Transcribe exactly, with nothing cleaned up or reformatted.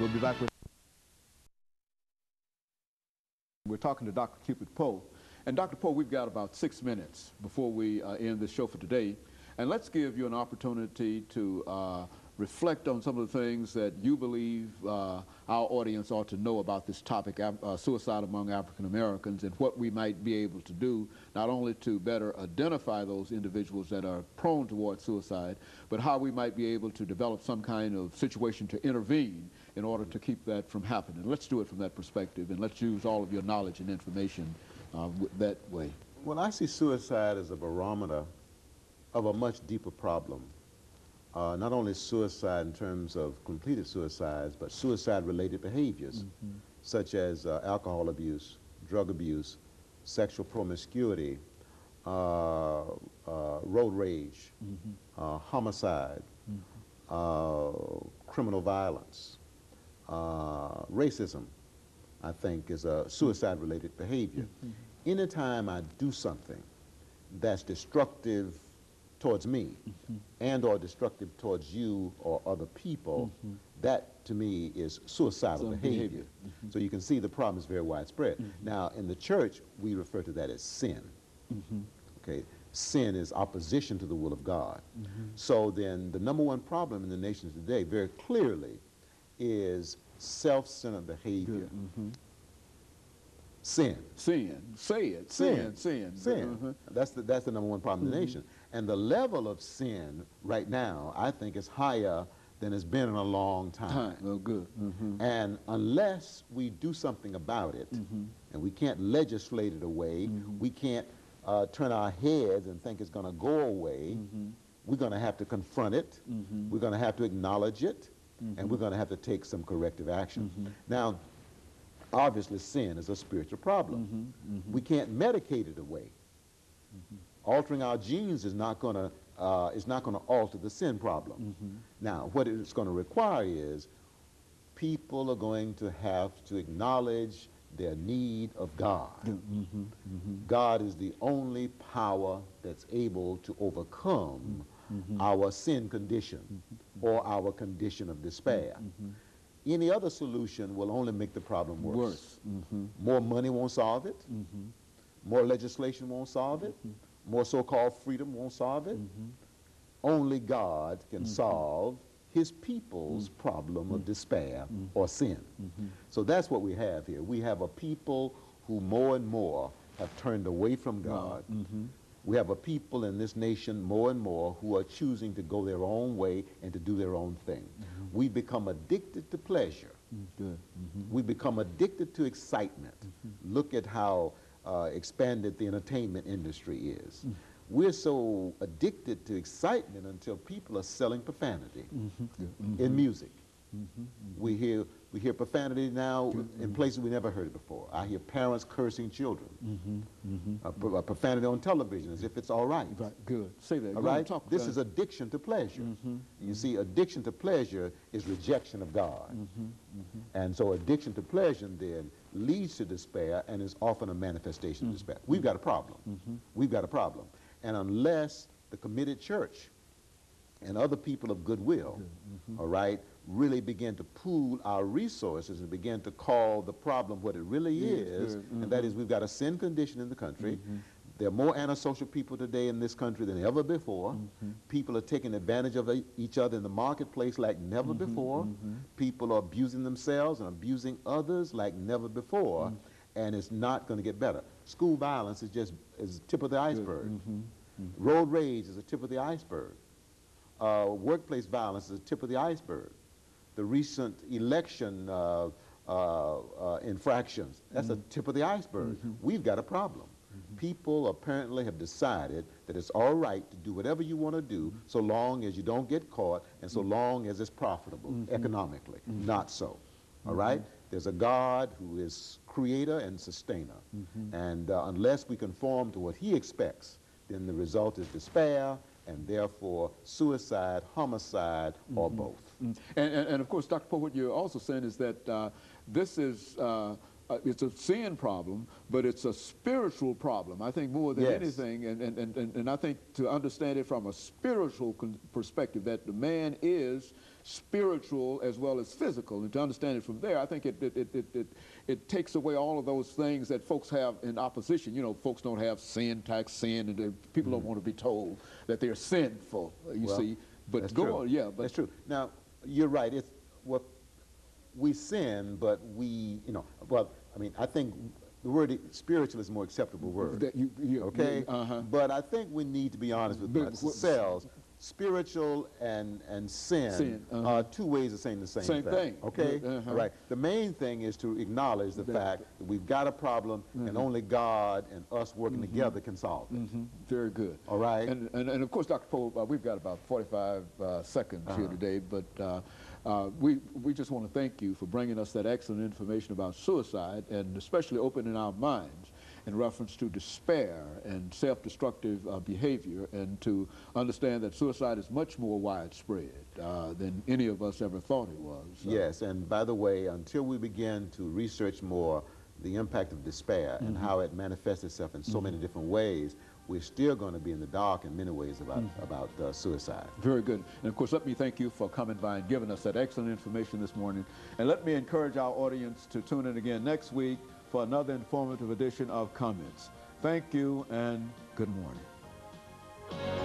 We'll be back with... We're talking to Doctor Cupid Poe. And Doctor Poe, we've got about six minutes before we uh, end this show for today. And let's give you an opportunity to uh, reflect on some of the things that you believe uh, our audience ought to know about this topic, uh, suicide among African Americans, and what we might be able to do, not only to better identify those individuals that are prone towards suicide, but how we might be able to develop some kind of situation to intervene in order to keep that from happening. Let's do it from that perspective, and let's use all of your knowledge and information uh, that way. Well, I see suicide as a barometer of a much deeper problem. Uh, not only suicide in terms of completed suicides, but suicide-related behaviors, mm-hmm. such as uh, alcohol abuse, drug abuse, sexual promiscuity, uh, uh, road rage, mm-hmm. uh, homicide, mm-hmm. uh, criminal violence, uh, racism, I think, is a suicide-related behavior. Mm-hmm. Anytime I do something that's destructive towards me, mm-hmm. and or destructive towards you or other people, mm-hmm. that to me is suicidal Some behavior. behavior. Mm-hmm. So you can see the problem is very widespread. Mm-hmm. Now in the church we refer to that as sin. Mm-hmm. Okay, sin is opposition to the will of God. Mm-hmm. So then the number one problem in the nations today very clearly is self-centered behavior. Mm-hmm. Sin. Sin. Say it. Sin. Sin. Sin. Uh-huh. That's the that's the number one problem mm-hmm. in the nation. And the level of sin right now, I think, is higher than it's been in a long time. Time. Oh, good. Mm-hmm. And unless we do something about it, mm-hmm. and we can't legislate it away, mm-hmm. we can't uh, turn our heads and think it's going to go away, mm-hmm. we're going to have to confront it, mm-hmm. we're going to have to acknowledge it, mm-hmm. and we're going to have to take some corrective action. Mm-hmm. Now, obviously, sin is a spiritual problem. Mm-hmm. Mm-hmm. We can't medicate it away. Mm-hmm. Altering our genes is not going to uh, is not going to alter the sin problem. Mm-hmm. Now, what it's going to require is people are going to have to acknowledge their need of God. Mm-hmm. Mm-hmm. God is the only power that's able to overcome mm-hmm. our sin condition mm-hmm. or our condition of despair. Mm-hmm. Any other solution will only make the problem worse. Worse. Mm-hmm. More money won't solve it. Mm-hmm. More legislation won't solve it. Mm-hmm. More so-called freedom won't solve it. Mm-hmm. Only God can mm-hmm. solve his people's mm-hmm. problem mm-hmm. of despair mm-hmm. or sin. Mm-hmm. So that's what we have here. We have a people who more and more have turned away from God. Mm-hmm. We have a people in this nation more and more who are choosing to go their own way and to do their own thing. Mm-hmm. We become addicted to pleasure. Mm-hmm. Mm-hmm. We become addicted to excitement. Mm-hmm. Look at how uh, expanded the entertainment industry is. Mm-hmm. We're so addicted to excitement until people are selling profanity mm-hmm. Mm-hmm. in music. Mm-hmm. Mm-hmm. We hear we hear profanity now mm-hmm. in places we never heard it before. I hear parents cursing children. Mm-hmm. Mm-hmm. Uh, pro uh, profanity on television as if it's all right. Right. Good. Say that. All right. Talk this is addiction to pleasure. Mm-hmm. You see, addiction to pleasure is rejection of God. Mm-hmm. Mm-hmm. And so addiction to pleasure then leads to despair and is often a manifestation mm-hmm. of despair. We've got a problem. Mm-hmm. We've got a problem. And unless the committed church and other people of goodwill, mm-hmm. all right, really begin to pool our resources and begin to call the problem what it really yes, is, mm-hmm. and that is we've got a sin condition in the country. Mm-hmm. There are more antisocial people today in this country than ever before. Mm-hmm. People are taking advantage of each other in the marketplace like never mm-hmm. before. Mm-hmm. People are abusing themselves and abusing others like never before, mm-hmm. and it's not going to get better. School violence is just is the tip of the iceberg. Mm-hmm. Mm-hmm. Road rage is the tip of the iceberg. Uh, workplace violence is the tip of the iceberg. The recent election uh, uh, uh, infractions, that's mm-hmm. the tip of the iceberg. Mm-hmm. We've got a problem. Mm-hmm. People apparently have decided that it's all right to do whatever you want to do mm-hmm. so long as you don't get caught and so mm-hmm. long as it's profitable mm-hmm. economically. Mm-hmm. Not so. Mm-hmm. All right? There's a God who is creator and sustainer. Mm-hmm. And uh, unless we conform to what he expects, then the result is despair, and therefore suicide, homicide, mm-hmm. or both. Mm-hmm. and, and, and of course, Doctor Poe, what you're also saying is that uh, this is uh, uh, it's a sin problem, but it's a spiritual problem, I think, more than Yes. anything. And, and, and, and I think to understand it from a spiritual con perspective, that the man is spiritual as well as physical, and to understand it from there, I think it, it, it, it, it, it takes away all of those things that folks have in opposition. You know, folks don't have sin, tax, sin, and uh, people mm. don't want to be told that they're sinful, you well, see. But that's go true. on, yeah. But that's true. Now, you're right. It's what we sin, but we, you know, well, I mean, I think the word spiritual is a more acceptable word. That you, you, okay? Uh-huh. But I think we need to be honest with But, ourselves. Spiritual and, and sin, sin uh-huh. are two ways of saying the same, same thing. thing. Okay? Uh-huh. All right. The main thing is to acknowledge the that, fact that we've got a problem mm-hmm. and only God and us working mm-hmm. together can solve it. Mm-hmm. Very good. All right. And, and, and of course, Doctor Poe, uh, we've got about forty-five uh, seconds uh-huh. here today, but uh, uh, we, we just want to thank you for bringing us that excellent information about suicide, and especially opening our minds in reference to despair and self-destructive uh, behavior, and to understand that suicide is much more widespread uh, than any of us ever thought it was. Uh, yes, and by the way, until we begin to research more the impact of despair mm-hmm. and how it manifests itself in so mm-hmm. many different ways, we're still going to be in the dark in many ways about, mm-hmm. about uh, suicide. Very good. And of course, let me thank you for coming by and giving us that excellent information this morning. And let me encourage our audience to tune in again next week for another informative edition of Comments. Thank you and good morning.